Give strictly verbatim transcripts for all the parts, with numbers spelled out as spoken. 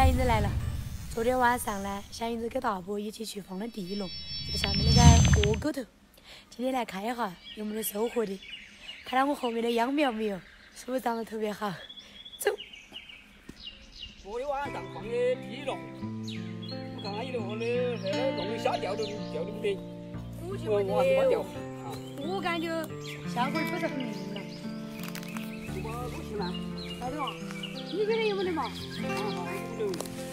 小英子来了。昨天晚上呢，小英子跟大伯一起去放了地笼，这个下面那个窝沟头。今天来看一下有没得收获的。看到我后面的秧苗没有？是不是长得特别好？走。 昨天晚上放的地笼，我看看有的我的那个笼里虾掉的掉的不得， 估计我我还是没掉。 我感觉效果不是很明了。 我不行了， 来的嘛？你觉得有没得嘛？ 有。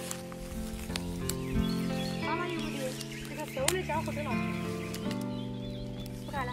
妈妈有没得？这个收的家伙在哪？不看了。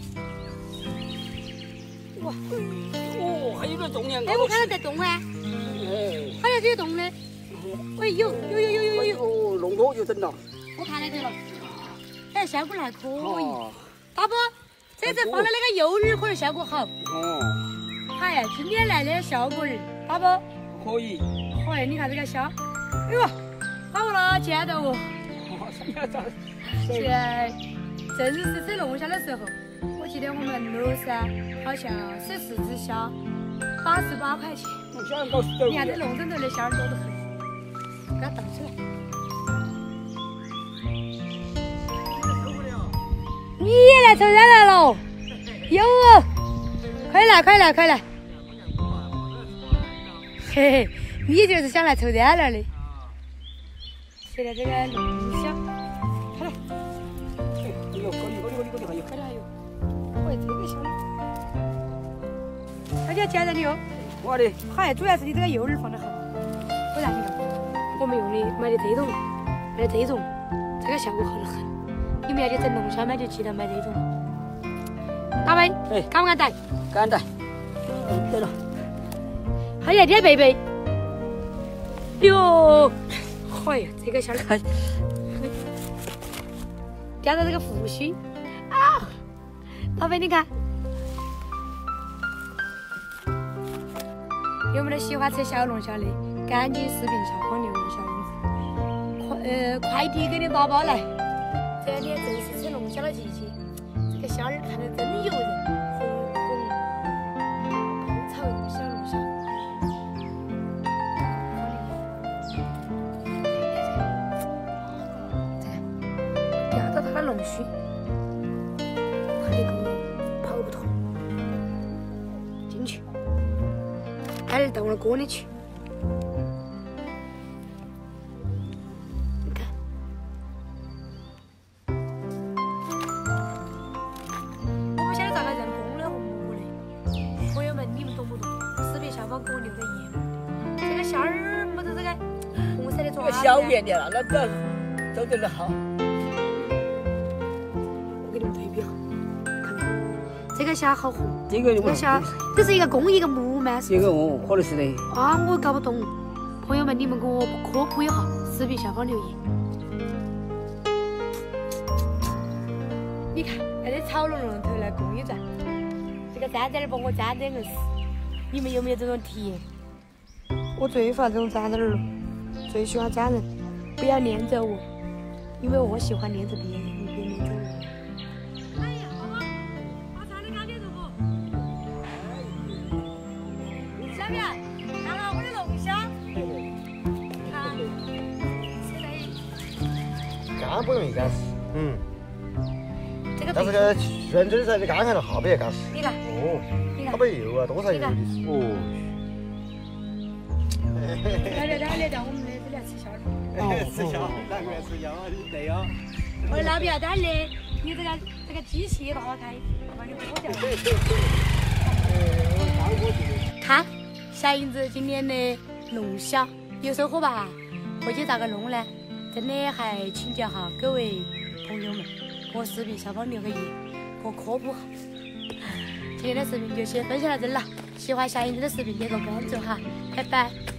哇！ 哦，还有点动呀！ 哎，我看到在动哎。 哎。 好像在动的。哎，有有有有有有有。 哦，弄多就整了。 我看到对了。哎，效果还可以。大伯，这次放的那个柚儿可能效果好。 哦。 哎呀，今天来的效果儿，大伯。 可以。 哎，你看这个虾，哎呦，好了，见到我。现在正是吃龙虾的时候。我记得我们楼上好像十四只虾，八十八块钱。你看这龙镇头的虾儿多得很，给它倒出来。你也来抽崽来了？有哦，快来快来快来！嘿嘿，你就是想来抽崽来的。现在这个龙虾，快来！ 哎呦，高你高你高你高你还有， 快点还有。喂，这个香的，它叫捡着的哟。 我的。 嗨，主要是你这个柚儿放得好。不然你看，我们用的买的这种，买的这种，这个效果好得很。你们要去整龙虾买就记得买这种。大伟，哎，敢不敢带？ 敢带。嗯，对了。 还有点贝贝。哟，哎呀，这个虾儿，夹到这个腹心啊！宝贝，你看，有没得喜欢吃小龙虾的？赶紧视频下方留言，小英子，快呃快递给你打包来。这两天正是吃龙虾的季节，这个虾儿看着真诱人，红红，爆炒小龙虾。这压到它的龙须。跑不脱，进去，还是到了锅里去。你看，我不晓得咋个人工的和木的，朋友们你们懂不懂？视频下方给我留个言。这个虾儿没得这个红色的爪子。 小圆的了，那这走得了好。 我给你们对比哈。这个虾好红， 这个这个虾这是一个公一个母吗？ 这个哦，可能是的。 啊，我搞不懂，朋友们你们给我科普一下，视频下方留言。你看，那这炒龙龙头来供一转，这个粘在那儿把我粘得硬死。你们有没有这种体验？我最烦这种粘在那儿了，最喜欢粘人，不要黏着我，因为我喜欢黏着别人，你别黏着我。看了我的龙虾，看，现在干不容易干死，嗯， 这个但是个全真噻，你干看了哈不也干死。 你看， 哦， 你看， 它不油啊，多少油的？哦。 来来来来到我们的这里吃虾儿。 吃虾，难怪吃虾，对呀。 我的老表蛋的，你这个这个机器打开，把你剥掉。看。小英子今天的龙虾有收获吧？回去咋个弄呢？真的还请教哈各位朋友们，给我视频下方留个言，给我科普哈。今天的视频就先分享到这了，喜欢小英子的视频点个关注哈，拜拜。